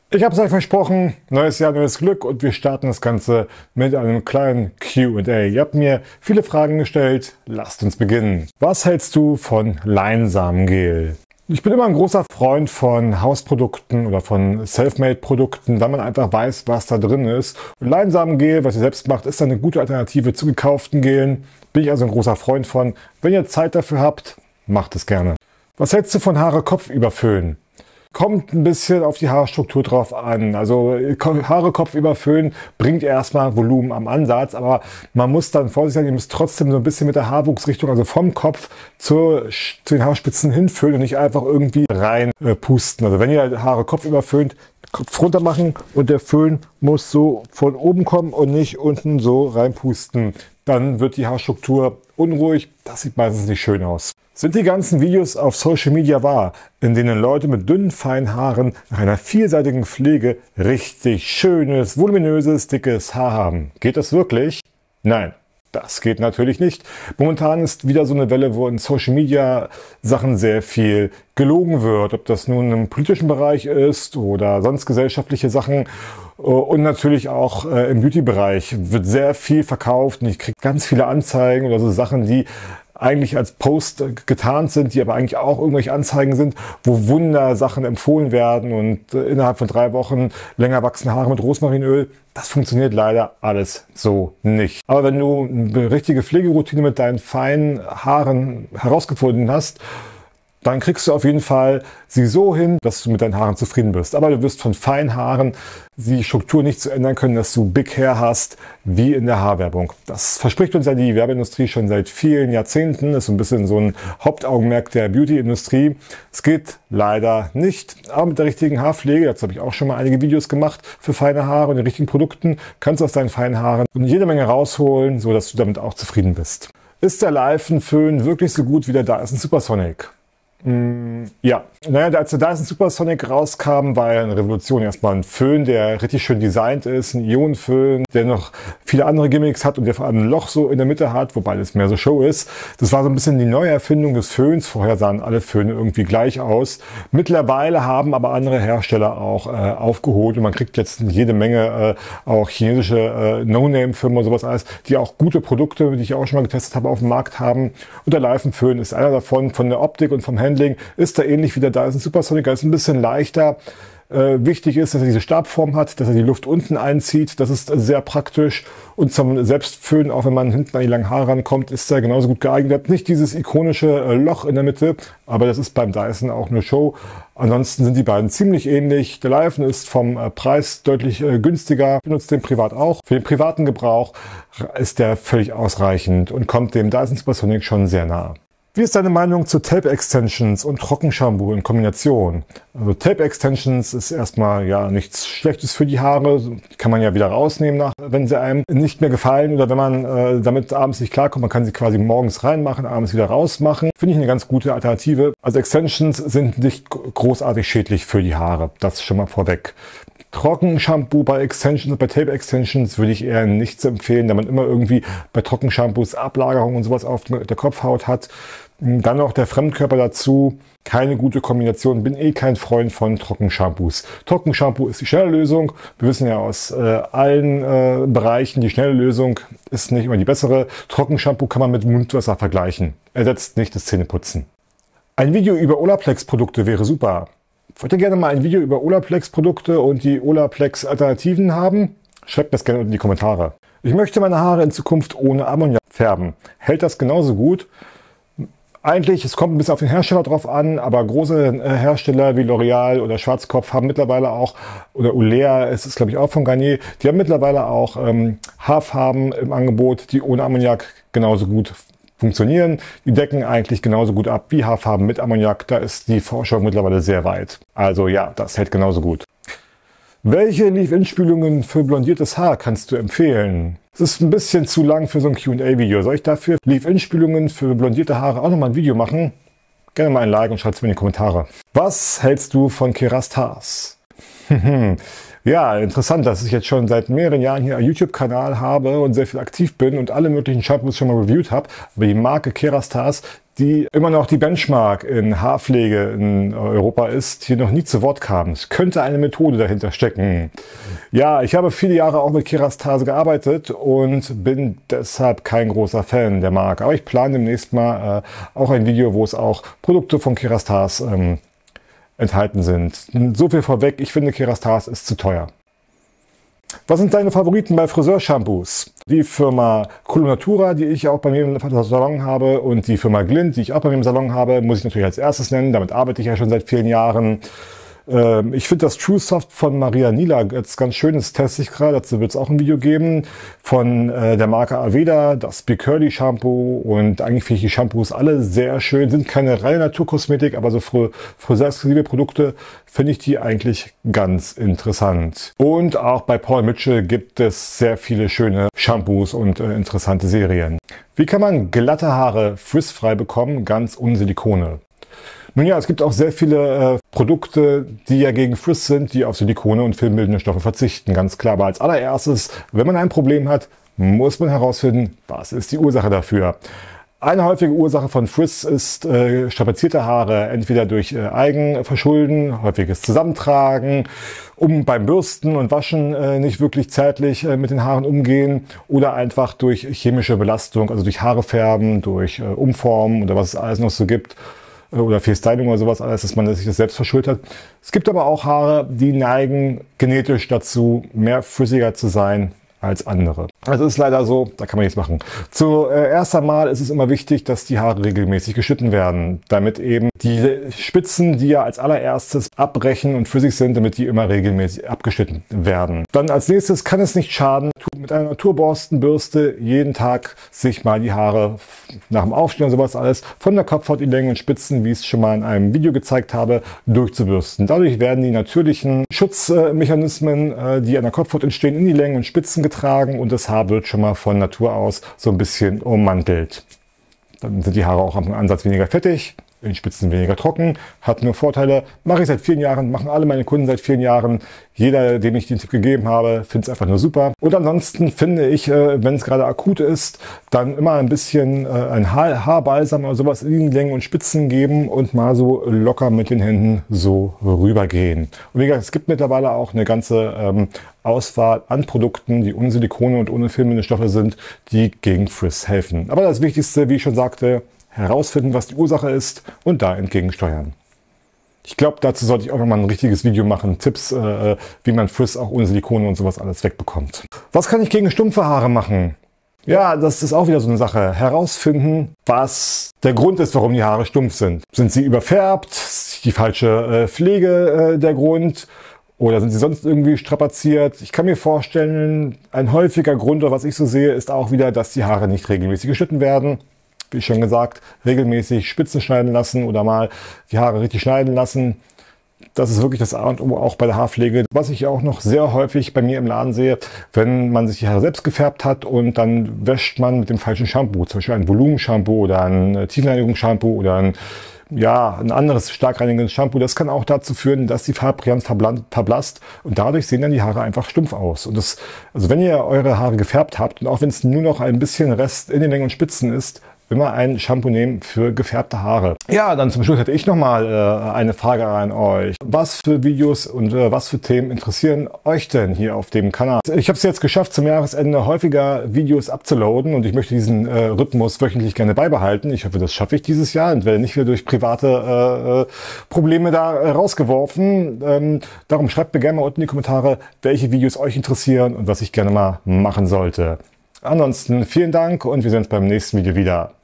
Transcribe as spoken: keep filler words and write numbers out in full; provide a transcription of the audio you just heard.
Ich habe es euch versprochen, neues Jahr, neues Glück und wir starten das Ganze mit einem kleinen Q und A. Ihr habt mir viele Fragen gestellt, lasst uns beginnen. Was hältst du von Leinsamengel? Ich bin immer ein großer Freund von Hausprodukten oder von Selfmade-Produkten, weil man einfach weiß, was da drin ist. Und Leinsamengel, was ihr selbst macht, ist eine gute Alternative zu gekauften Gelen. Bin ich also ein großer Freund von. Wenn ihr Zeit dafür habt, macht es gerne. Was hältst du von Haare-Kopf-Überföhn? Kommt ein bisschen auf die Haarstruktur drauf an. Also Haare Kopf überföhnen bringt erstmal Volumen am Ansatz, aber man muss dann vorsichtig sein, ihr müsst trotzdem so ein bisschen mit der Haarwuchsrichtung, also vom Kopf zur, zu den Haarspitzen hinfüllen und nicht einfach irgendwie rein äh, pusten. Also wenn ihr Haare Kopf überföhnt, Kopf runter machen und der Föhn muss so von oben kommen und nicht unten so reinpusten. Dann wird die Haarstruktur unruhig. Das sieht meistens nicht schön aus. Sind die ganzen Videos auf Social Media wahr, in denen Leute mit dünnen, feinen Haaren nach einer vielseitigen Pflege richtig schönes, voluminöses, dickes Haar haben? Geht das wirklich? Nein. Das geht natürlich nicht. Momentan ist wieder so eine Welle, wo in Social Media Sachen sehr viel gelogen wird. Ob das nun im politischen Bereich ist oder sonst gesellschaftliche Sachen. Und natürlich auch im Beauty-Bereich wird sehr viel verkauft. Und ich kriege ganz viele Anzeigen oder so Sachen, die eigentlich als Post getarnt sind, die aber eigentlich auch irgendwelche Anzeigen sind, wo Wundersachen empfohlen werden und äh, innerhalb von drei Wochen länger wachsende Haare mit Rosmarinöl. Das funktioniert leider alles so nicht. Aber wenn du eine richtige Pflegeroutine mit deinen feinen Haaren herausgefunden hast, dann kriegst du auf jeden Fall sie so hin, dass du mit deinen Haaren zufrieden bist. Aber du wirst von feinen Haaren die Struktur nicht so ändern können, dass du Big Hair hast, wie in der Haarwerbung. Das verspricht uns ja die Werbeindustrie schon seit vielen Jahrzehnten. Das ist so ein bisschen so ein Hauptaugenmerk der Beauty-Industrie. Es geht leider nicht. Aber mit der richtigen Haarpflege, dazu habe ich auch schon mal einige Videos gemacht, für feine Haare und den richtigen Produkten, kannst du aus deinen feinen Haaren jede Menge rausholen, sodass du damit auch zufrieden bist. Ist der Leifenföhn wirklich so gut wie der Dyson Supersonic? Mm, ja, naja, als der Dyson Supersonic rauskam, war ja eine Revolution. Erstmal ein Föhn, der richtig schön designt ist, ein Ionenföhn, der noch viele andere Gimmicks hat und der vor allem ein Loch so in der Mitte hat, wobei das mehr so Show ist. Das war so ein bisschen die Neuerfindung des Föhns. Vorher sahen alle Föhne irgendwie gleich aus. Mittlerweile haben aber andere Hersteller auch äh, aufgeholt und man kriegt jetzt jede Menge äh, auch chinesische äh, No-Name-Firmen und sowas alles, die auch gute Produkte, die ich auch schon mal getestet habe, auf dem Markt haben. Und der Leifenföhn ist einer davon. Von der Optik und vom Handling ist er ähnlich wie der Dyson Supersonic, er ist ein bisschen leichter. Äh, wichtig ist, dass er diese Stabform hat, dass er die Luft unten einzieht. Das ist sehr praktisch. Und zum Selbstföhnen, auch wenn man hinten an die langen Haare rankommt, ist er genauso gut geeignet. Er hat nicht dieses ikonische äh, Loch in der Mitte, aber das ist beim Dyson auch eine Show. Ansonsten sind die beiden ziemlich ähnlich. Der Leifen ist vom äh, Preis deutlich äh, günstiger. Ich benutze den privat auch. Für den privaten Gebrauch ist der völlig ausreichend und kommt dem Dyson Supersonic schon sehr nah. Wie ist deine Meinung zu Tape-Extensions und Trockenshampoo in Kombination? Also Tape-Extensions ist erstmal ja nichts Schlechtes für die Haare. Die kann man ja wieder rausnehmen, nach, wenn sie einem nicht mehr gefallen oder wenn man äh, damit abends nicht klarkommt. Man kann sie quasi morgens reinmachen, abends wieder rausmachen. Finde ich eine ganz gute Alternative. Also Extensions sind nicht großartig schädlich für die Haare. Das schon mal vorweg. Trockenshampoo bei Extensions, bei Tape-Extensions würde ich eher nichts empfehlen, da man immer irgendwie bei Trockenshampoos Ablagerungen und sowas auf der Kopfhaut hat. Dann noch der Fremdkörper dazu. Keine gute Kombination. Bin eh kein Freund von Trockenshampoos. Trockenshampoo ist die schnelle Lösung. Wir wissen ja aus äh, allen äh, Bereichen, die schnelle Lösung ist nicht immer die bessere. Trockenshampoo kann man mit Mundwasser vergleichen. Ersetzt nicht das Zähneputzen. Ein Video über Olaplex-Produkte wäre super. Wollt ihr gerne mal ein Video über Olaplex-Produkte und die Olaplex-Alternativen haben? Schreibt mir das gerne unten in die Kommentare. Ich möchte meine Haare in Zukunft ohne Ammoniak färben. Hält das genauso gut? Eigentlich, es kommt ein bisschen auf den Hersteller drauf an, aber große Hersteller wie L'Oreal oder Schwarzkopf haben mittlerweile auch, oder Olea, es ist glaube ich auch von Garnier, die haben mittlerweile auch ähm, Haarfarben im Angebot, die ohne Ammoniak genauso gut funktionieren. Die decken eigentlich genauso gut ab wie Haarfarben mit Ammoniak. Da ist die Forschung mittlerweile sehr weit. Also ja, das hält genauso gut. Welche Leave-In-Spülungen für blondiertes Haar kannst du empfehlen? Es ist ein bisschen zu lang für so ein Q und A-Video. Soll ich dafür Leave-In-Spülungen für blondierte Haare auch nochmal ein Video machen? Gerne mal ein Like und schreibt es mir in die Kommentare. Was hältst du von Kerastase? Ja, interessant, dass ich jetzt schon seit mehreren Jahren hier einen YouTube-Kanal habe und sehr viel aktiv bin und alle möglichen Shampoos schon mal reviewed habe. Aber die Marke Kerastase, die immer noch die Benchmark in Haarpflege in Europa ist, hier noch nie zu Wort kam. Es könnte eine Methode dahinter stecken. Ja, ich habe viele Jahre auch mit Kerastase gearbeitet und bin deshalb kein großer Fan der Marke. Aber ich plane demnächst mal äh, auch ein Video, wo es auch Produkte von Kerastase ähm, enthalten sind. So viel vorweg, ich finde Kerastase ist zu teuer. Was sind deine Favoriten bei Friseurshampoos? Die Firma Colonatura, die ich auch bei mir im Salon habe, und die Firma Glint, die ich auch bei mir im Salon habe, muss ich natürlich als erstes nennen. Damit arbeite ich ja schon seit vielen Jahren. Ich finde das True Soft von Maria Nila jetzt ganz schön, das teste ich gerade, dazu wird es auch ein Video geben. Von äh, der Marke Aveda, das Be Curly Shampoo, und eigentlich finde ich die Shampoos alle sehr schön, sind keine reine Naturkosmetik, aber so für friseurexklusive Produkte finde ich die eigentlich ganz interessant. Und auch bei Paul Mitchell gibt es sehr viele schöne Shampoos und äh, interessante Serien. Wie kann man glatte Haare frizzfrei bekommen, ganz ohne Silikone? Nun ja, es gibt auch sehr viele äh, Produkte, die ja gegen Frizz sind, die auf Silikone und filmbildende Stoffe verzichten, ganz klar. Aber als allererstes, wenn man ein Problem hat, muss man herausfinden, was ist die Ursache dafür. Eine häufige Ursache von Frizz ist äh, strapazierte Haare, entweder durch äh, Eigenverschulden, häufiges Zusammentragen, um beim Bürsten und Waschen äh, nicht wirklich zärtlich äh, mit den Haaren umgehen, oder einfach durch chemische Belastung, also durch Haare färben, durch äh, Umformen oder was es alles noch so gibt, oder viel Styling oder sowas alles, dass man sich das selbst verschuldet hat. Es gibt aber auch Haare, die neigen genetisch dazu, mehr flüssiger zu sein als andere. Also ist leider so, da kann man nichts machen. Zuerst einmal ist es immer wichtig, dass die Haare regelmäßig geschnitten werden, damit eben die Spitzen, die ja als allererstes abbrechen und flüssig sind, damit die immer regelmäßig abgeschnitten werden. Dann als nächstes kann es nicht schaden, mit einer Naturborstenbürste jeden Tag sich mal die Haare nach dem Aufstehen und sowas alles von der Kopfhaut in Längen und Spitzen, wie ich es schon mal in einem Video gezeigt habe, durchzubürsten. Dadurch werden die natürlichen Schutzmechanismen, die an der Kopfhaut entstehen, in die Längen und Spitzen getragen und das Haar wird schon mal von Natur aus so ein bisschen ummantelt. Dann sind die Haare auch am Ansatz weniger fettig, in Spitzen weniger trocken, hat nur Vorteile. Mache ich seit vielen Jahren, machen alle meine Kunden seit vielen Jahren. Jeder, dem ich den Tipp gegeben habe, findet es einfach nur super. Und ansonsten finde ich, wenn es gerade akut ist, dann immer ein bisschen ein Haar Haarbalsam oder sowas in die Längen und Spitzen geben und mal so locker mit den Händen so rübergehen. Und wie gesagt, es gibt mittlerweile auch eine ganze ähm, Auswahl an Produkten, die ohne Silikone und ohne filmende Stoffe sind, die gegen Frizz helfen. Aber das Wichtigste, wie ich schon sagte, herausfinden, was die Ursache ist und da entgegensteuern. Ich glaube, dazu sollte ich auch noch mal ein richtiges Video machen, Tipps, äh, wie man Frizz auch ohne Silikone und sowas alles wegbekommt. Was kann ich gegen stumpfe Haare machen? Ja, das ist auch wieder so eine Sache. Herausfinden, was der Grund ist, warum die Haare stumpf sind. Sind sie überfärbt? Ist die falsche äh, Pflege äh, der Grund? Oder sind sie sonst irgendwie strapaziert? Ich kann mir vorstellen, ein häufiger Grund, was ich so sehe, ist auch wieder, dass die Haare nicht regelmäßig geschnitten werden. Wie schon gesagt, regelmäßig Spitzen schneiden lassen oder mal die Haare richtig schneiden lassen. Das ist wirklich das A und O auch bei der Haarpflege. Was ich auch noch sehr häufig bei mir im Laden sehe, wenn man sich die Haare selbst gefärbt hat und dann wäscht man mit dem falschen Shampoo, zum Beispiel ein Volumenshampoo oder ein Tiefreinigungsshampoo oder ein, ja, ein anderes stark reinigendes Shampoo. Das kann auch dazu führen, dass die Farbbrillanz verblasst und dadurch sehen dann die Haare einfach stumpf aus. Und das, also wenn ihr eure Haare gefärbt habt und auch wenn es nur noch ein bisschen Rest in den Längen und Spitzen ist, immer ein Shampoo nehmen für gefärbte Haare. Ja, dann zum Schluss hätte ich nochmal äh, eine Frage an euch. Was für Videos und äh, was für Themen interessieren euch denn hier auf dem Kanal? Ich habe es jetzt geschafft, zum Jahresende häufiger Videos abzuladen und ich möchte diesen äh, Rhythmus wöchentlich gerne beibehalten. Ich hoffe, das schaffe ich dieses Jahr und werde nicht wieder durch private äh, Probleme da äh, rausgeworfen. Ähm, darum schreibt mir gerne mal unten in die Kommentare, welche Videos euch interessieren und was ich gerne mal machen sollte. Ansonsten vielen Dank und wir sehen uns beim nächsten Video wieder.